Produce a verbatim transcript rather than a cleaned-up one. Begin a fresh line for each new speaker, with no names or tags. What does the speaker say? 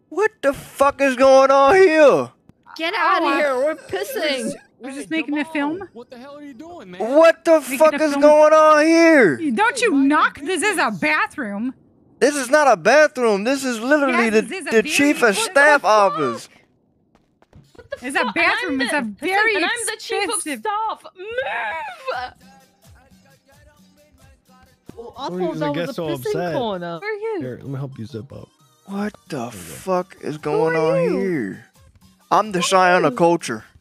What the fuck is going on here?
Get out of here! We're pissing.
We're just making Jamal, a film.
What the hell are you doing, man?
What the
making
fuck is
film.
going on here?
Don't you knock! This is a bathroom.
This is not a bathroom. This is literally
Yes,
the,
this is a
the
very
chief of
important
staff office.
What the
It's
fuck?
a bathroom. It's a
And I'm the-
very
and I'm the chief of
expensive.
staff. Move! Well, I
What are you
thought
gonna
that
get
was a
so
pissing
upset?
corner. Who are you?
Here, let me help you zip up.
What the fuck is going
are
on
you?
here? I'm the Scion of culture.